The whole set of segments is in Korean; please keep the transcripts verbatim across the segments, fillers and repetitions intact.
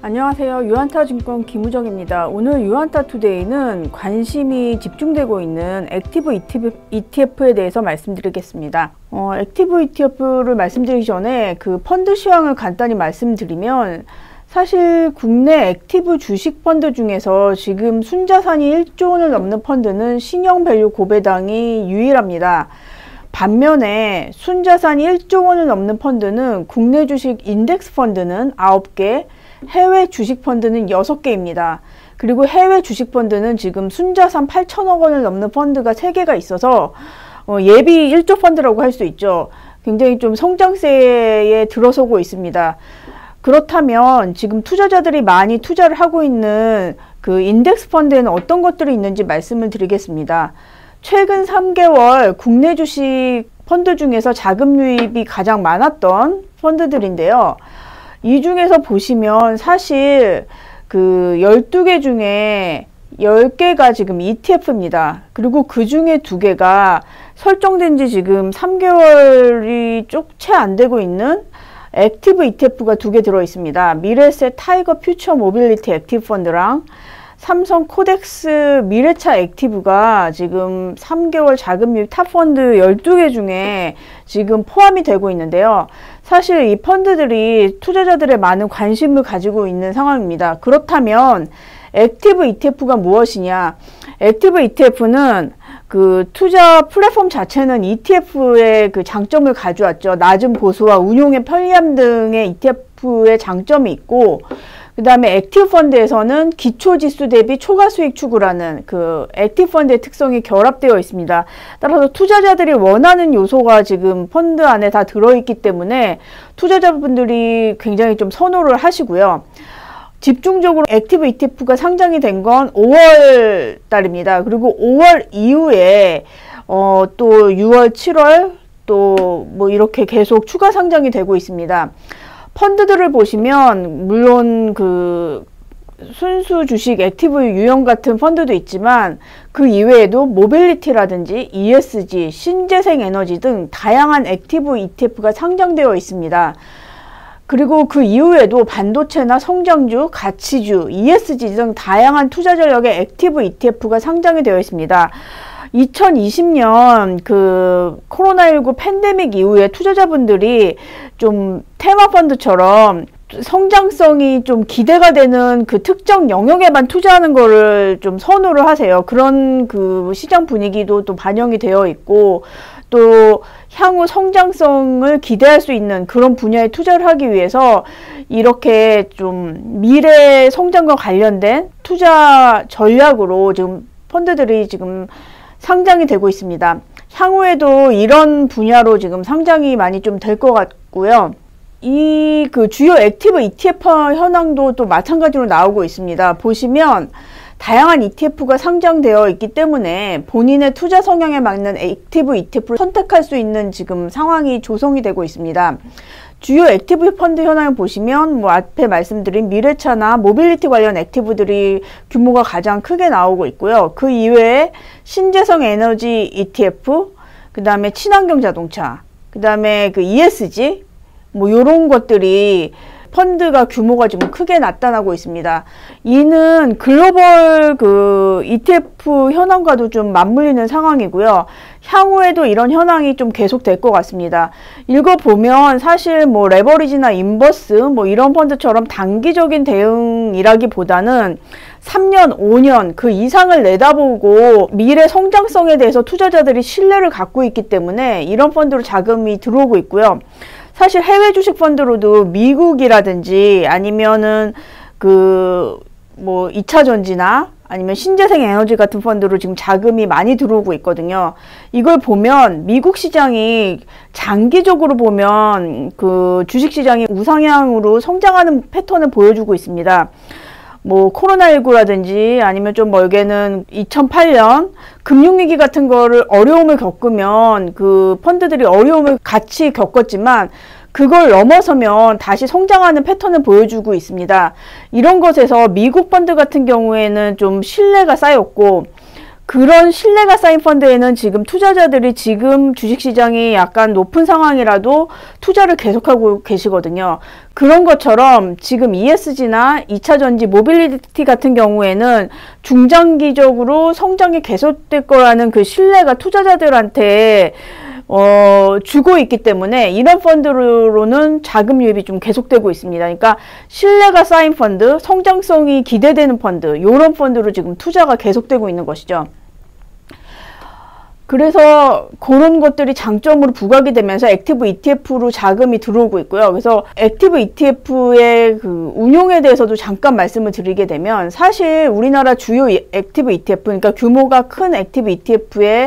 안녕하세요. 유한타증권 김우정입니다. 오늘 유한타투데이는 관심이 집중되고 있는 액티브 이티에프에 대해서 말씀드리겠습니다. 어, 액티브 이티에프를 말씀드리기 전에 그 펀드 시황을 간단히 말씀드리면, 사실 국내 액티브 주식 펀드 중에서 지금 순자산이 일조 원을 넘는 펀드는 신영밸류 고배당이 유일합니다. 반면에 순자산이 일조 원을 넘는 펀드는 국내 주식 인덱스 펀드는 아홉 개, 해외 주식 펀드는 여섯 개입니다. 그리고 해외 주식 펀드는 지금 순자산 팔천억 원을 넘는 펀드가 세 개가 있어서 어, 예비 일조 펀드라고 할 수 있죠. 굉장히 좀 성장세에 들어서고 있습니다. 그렇다면 지금 투자자들이 많이 투자를 하고 있는 그 인덱스 펀드에는 어떤 것들이 있는지 말씀을 드리겠습니다. 최근 삼 개월 국내 주식 펀드 중에서 자금 유입이 가장 많았던 펀드들인데요. 이 중에서 보시면 사실 그 열두 개 중에 열 개가 지금 이티에프입니다. 그리고 그 중에 두 개가 설정된 지 지금 삼 개월이 쪽 채 안 되고 있는 액티브 이티에프가 두 개 들어 있습니다. 미래에셋 타이거 퓨처 모빌리티 액티브 펀드랑 삼성 코덱스 미래차 액티브가 지금 삼 개월 자금 유입 탑 펀드 열두 개 중에 지금 포함이 되고 있는데요. 사실 이 펀드들이 투자자들의 많은 관심을 가지고 있는 상황입니다. 그렇다면 액티브 이티에프가 무엇이냐? 액티브 이티에프는 그 투자 플랫폼 자체는 이티에프의 그 장점을 가져왔죠. 낮은 보수와 운용의 편리함 등의 이티에프의 장점이 있고, 그 다음에 액티브 펀드에서는 기초지수 대비 초과수익 추구라는 그 액티브 펀드의 특성이 결합되어 있습니다. 따라서 투자자들이 원하는 요소가 지금 펀드 안에 다 들어있기 때문에 투자자분들이 굉장히 좀 선호를 하시고요. 집중적으로 액티브 이티에프가 상장이 된 건 오월 달입니다. 그리고 오월 이후에 어, 또 유월, 칠월 또 뭐 이렇게 계속 추가 상장이 되고 있습니다. 펀드들을 보시면 물론 그 순수 주식 액티브 유형 같은 펀드도 있지만 그 이외에도 모빌리티라든지 이에스지, 신재생 에너지 등 다양한 액티브 이티에프가 상장되어 있습니다. 그리고 그 이후에도 반도체나 성장주, 가치주, 이에스지 등 다양한 투자 전략의 액티브 이티에프가 상장이 되어 있습니다. 이천이십 년 그 코로나십구 팬데믹 이후에 투자자분들이 좀 테마펀드처럼 성장성이 좀 기대가 되는 그 특정 영역에만 투자하는 거를 좀 선호를 하세요. 그런 그 시장 분위기도 또 반영이 되어 있고, 또 향후 성장성을 기대할 수 있는 그런 분야에 투자를 하기 위해서 이렇게 좀 미래 성장과 관련된 투자 전략으로 지금 펀드들이 지금 상장이 되고 있습니다. 향후에도 이런 분야로 지금 상장이 많이 좀 될 것 같고요. 이 그 주요 액티브 이티에프 현황도 또 마찬가지로 나오고 있습니다. 보시면 다양한 이티에프가 상장되어 있기 때문에 본인의 투자 성향에 맞는 액티브 이티에프를 선택할 수 있는 지금 상황이 조성이 되고 있습니다. 주요 액티브 펀드 현황을 보시면 뭐 앞에 말씀드린 미래차나 모빌리티 관련 액티브들이 규모가 가장 크게 나오고 있고요. 그 이외에 신재생 에너지 이티에프, 그 다음에 친환경 자동차, 그 다음에 그 이에스지 뭐 요런 것들이 펀드가 규모가 지금 크게 나타나고 있습니다. 이는 글로벌 그 이티에프 현황과도 좀 맞물리는 상황이고요. 향후에도 이런 현황이 좀 계속될 것 같습니다. 읽어보면 사실 뭐 레버리지나 인버스 뭐 이런 펀드처럼 단기적인 대응이라기보다는 삼 년, 오 년 그 이상을 내다보고 미래 성장성에 대해서 투자자들이 신뢰를 갖고 있기 때문에 이런 펀드로 자금이 들어오고 있고요. 사실 해외 주식 펀드로도 미국이라든지 아니면은 그 뭐 이차 전지나 아니면 신재생 에너지 같은 펀드로 지금 자금이 많이 들어오고 있거든요. 이걸 보면 미국 시장이 장기적으로 보면 그 주식 시장이 우상향으로 성장하는 패턴을 보여주고 있습니다. 뭐 코로나십구라든지 아니면 좀 멀게는 이천팔 년 금융위기 같은 거를 어려움을 겪으면 그 펀드들이 어려움을 같이 겪었지만 그걸 넘어서면 다시 성장하는 패턴을 보여주고 있습니다. 이런 것에서 미국 펀드 같은 경우에는 좀 신뢰가 쌓였고, 그런 신뢰가 쌓인 펀드에는 지금 투자자들이 지금 주식시장이 약간 높은 상황이라도 투자를 계속하고 계시거든요. 그런 것처럼 지금 이에스지나 이차전지, 모빌리티 같은 경우에는 중장기적으로 성장이 계속될 거라는 그 신뢰가 투자자들한테 어, 주고 있기 때문에 이런 펀드로는 자금 유입이 좀 계속되고 있습니다. 그러니까 신뢰가 쌓인 펀드, 성장성이 기대되는 펀드, 이런 펀드로 지금 투자가 계속되고 있는 것이죠. 그래서 그런 것들이 장점으로 부각이 되면서 액티브 이티에프로 자금이 들어오고 있고요. 그래서 액티브 이티에프의 그 운용에 대해서도 잠깐 말씀을 드리게 되면, 사실 우리나라 주요 액티브 이티에프, 그러니까 규모가 큰 액티브 이티에프의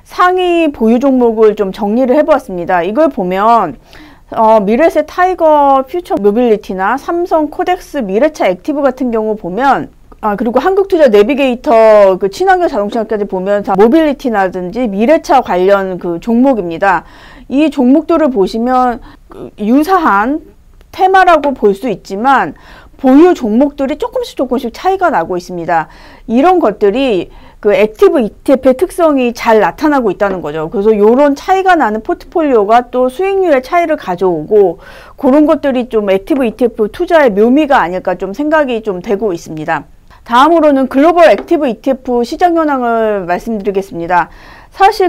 상위 보유 종목을 좀 정리를 해보았습니다. 이걸 보면 어, 미래세 타이거 퓨처 모빌리티나 삼성 코덱스 미래차 액티브 같은 경우 보면, 아, 그리고 한국투자 내비게이터 그 친환경 자동차까지 보면 다 모빌리티라든지 미래차 관련 그 종목입니다. 이 종목들을 보시면 그 유사한 테마라고 볼 수 있지만 보유 종목들이 조금씩 조금씩 차이가 나고 있습니다. 이런 것들이 그 액티브 이티에프의 특성이 잘 나타나고 있다는 거죠. 그래서 이런 차이가 나는 포트폴리오가 또 수익률의 차이를 가져오고, 그런 것들이 좀 액티브 이티에프 투자의 묘미가 아닐까 좀 생각이 좀 되고 있습니다. 다음으로는 글로벌 액티브 이티에프 시장 현황을 말씀드리겠습니다. 사실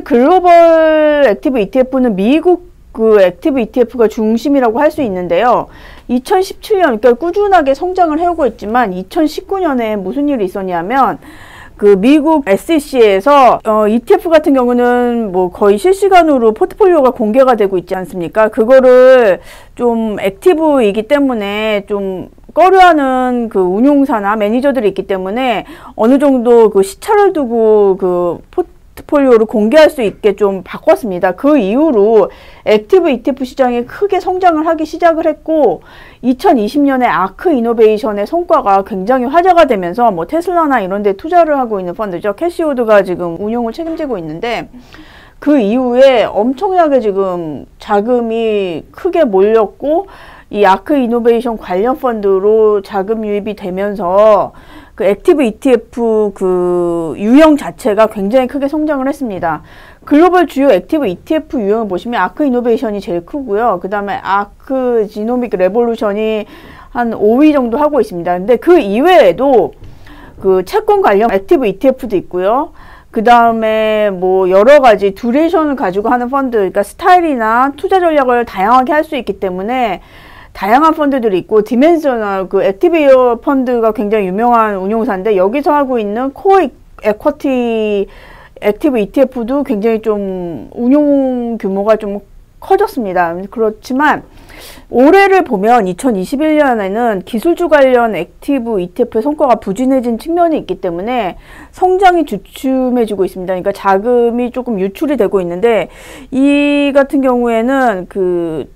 글로벌 액티브 이티에프는 미국 그 액티브 이티에프가 중심이라고 할 수 있는데요. 이천십칠 년, 그러니까 꾸준하게 성장을 해오고 있지만 이천십구 년에 무슨 일이 있었냐면, 그 미국 에스이씨에서 어, 이티에프 같은 경우는 뭐 거의 실시간으로 포트폴리오가 공개가 되고 있지 않습니까? 그거를 좀 액티브이기 때문에 좀 꺼려하는 그 운용사나 매니저들이 있기 때문에 어느 정도 그 시차를 두고 그 포트폴리오를 공개할 수 있게 좀 바꿨습니다. 그 이후로 액티브 이티에프 시장이 크게 성장을 하기 시작을 했고, 이천이십 년에 아크 이노베이션의 성과가 굉장히 화제가 되면서 뭐 테슬라나 이런 데 투자를 하고 있는 펀드죠. 캐시우드가 지금 운용을 책임지고 있는데, 그 이후에 엄청나게 지금 자금이 크게 몰렸고, 이 아크 이노베이션 관련 펀드로 자금 유입이 되면서 그 액티브 이티에프 그 유형 자체가 굉장히 크게 성장을 했습니다. 글로벌 주요 액티브 이티에프 유형을 보시면 아크 이노베이션이 제일 크고요. 그 다음에 아크 지노믹 레볼루션이 한 오 위 정도 하고 있습니다. 근데 그 이외에도 그 채권 관련 액티브 이티에프도 있고요. 그 다음에 뭐 여러 가지 듀레이션을 가지고 하는 펀드, 그러니까 스타일이나 투자 전략을 다양하게 할 수 있기 때문에 다양한 펀드들이 있고, 디멘셔널 그 액티브 펀드가 굉장히 유명한 운용사인데, 여기서 하고 있는 코어 에쿼티 액티브 이티에프도 굉장히 좀 운용 규모가 좀 커졌습니다. 그렇지만 올해를 보면 이천이십일 년에는 기술주 관련 액티브 이티에프의 성과가 부진해진 측면이 있기 때문에 성장이 주춤해지고 있습니다. 그러니까 자금이 조금 유출이 되고 있는데, 이 같은 경우에는 그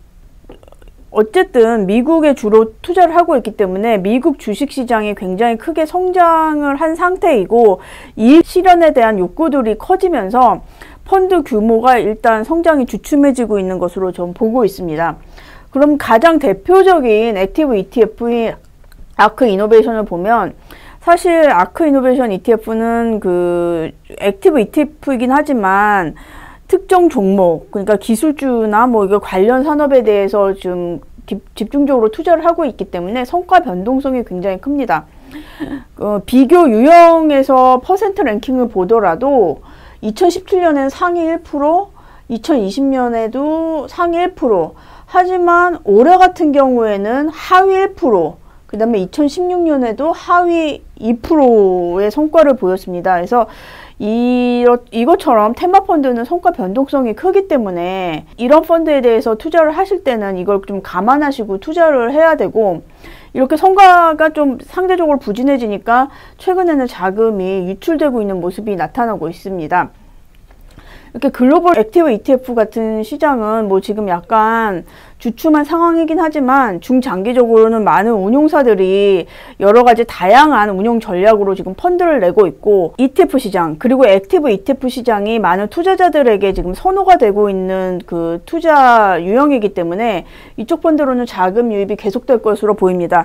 어쨌든 미국에 주로 투자를 하고 있기 때문에 미국 주식시장이 굉장히 크게 성장을 한 상태이고, 이 실현에 대한 욕구들이 커지면서 펀드 규모가 일단 성장이 주춤해지고 있는 것으로 좀 보고 있습니다. 그럼 가장 대표적인 액티브 이티에프인 아크 이노베이션을 보면, 사실 아크 이노베이션 이티에프는 그 액티브 이티에프이긴 하지만 특정 종목, 그러니까 기술주나 뭐 이거 관련 산업에 대해서 좀 집중적으로 투자를 하고 있기 때문에 성과 변동성이 굉장히 큽니다. 어, 비교 유형에서 퍼센트 랭킹을 보더라도 이천십칠 년엔 상위 일 퍼센트, 이천이십 년에도 상위 일 퍼센트, 하지만 올해 같은 경우에는 하위 일 퍼센트, 그 다음에 이천십육 년에도 하위 이 퍼센트의 성과를 보였습니다. 그래서 이, 이것처럼 테마 펀드는 성과 변동성이 크기 때문에 이런 펀드에 대해서 투자를 하실 때는 이걸 좀 감안하시고 투자를 해야 되고, 이렇게 성과가 좀 상대적으로 부진해지니까 최근에는 자금이 유출되고 있는 모습이 나타나고 있습니다. 이렇게 글로벌 액티브 이티에프 같은 시장은 뭐 지금 약간 주춤한 상황이긴 하지만 중장기적으로는 많은 운용사들이 여러 가지 다양한 운용 전략으로 지금 펀드를 내고 있고, 이티에프 시장 그리고 액티브 이티에프 시장이 많은 투자자들에게 지금 선호가 되고 있는 그 투자 유형이기 때문에 이쪽 펀드로는 자금 유입이 계속될 것으로 보입니다.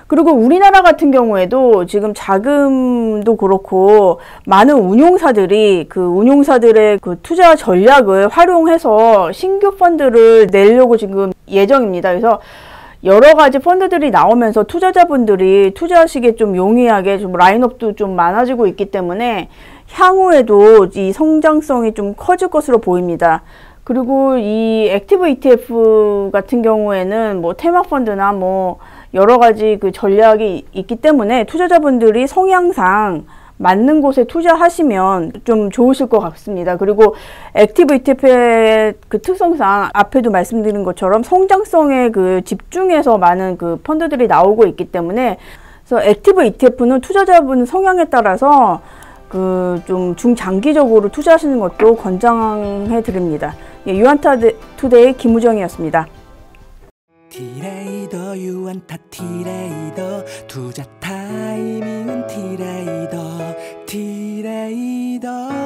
그리고 우리나라 같은 경우에도 지금 자금도 그렇고 많은 운용사들이 그 운용사들의 그 투자 전략을 활용해서 신규 펀드를 내려고 지금 예정입니다. 그래서 여러 가지 펀드들이 나오면서 투자자분들이 투자하시기에 좀 용이하게 좀 라인업도 좀 많아지고 있기 때문에 향후에도 이 성장성이 좀 커질 것으로 보입니다. 그리고 이 액티브 이티에프 같은 경우에는 뭐 테마 펀드나 뭐 여러 가지 그 전략이 있기 때문에 투자자분들이 성향상 맞는 곳에 투자하시면 좀 좋으실 것 같습니다. 그리고 액티브 이티에프의 그 특성상 앞에도 말씀드린 것처럼 성장성에 그 집중해서 많은 그 펀드들이 나오고 있기 때문에 그래서 액티브 이티에프는 투자자분 성향에 따라서 그 좀 중장기적으로 투자하시는 것도 권장해 드립니다. 예, 유안타 투데이 김우정이었습니다. 티레이더 유안타 티레이더 투자 타이밍은 티레이더 티레이더